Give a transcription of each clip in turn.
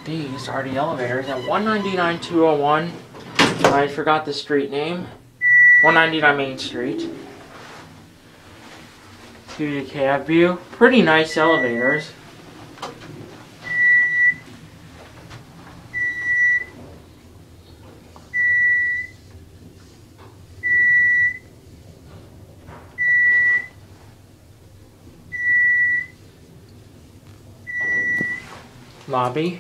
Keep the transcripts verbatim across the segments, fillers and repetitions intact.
These are the elevators at one ninety-nine two oh one. I forgot the street name. one ninety-nine Main Street. To the cab view. Pretty nice elevators. Lobby.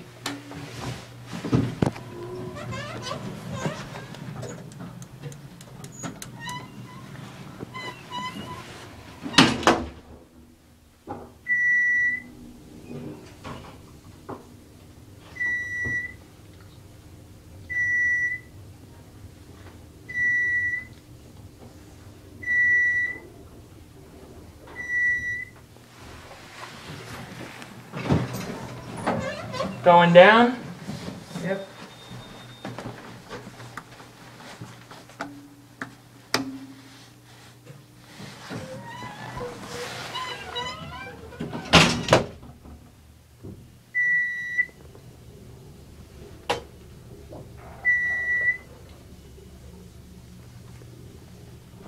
Going down? Yep.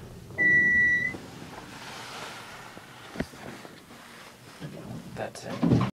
That's it.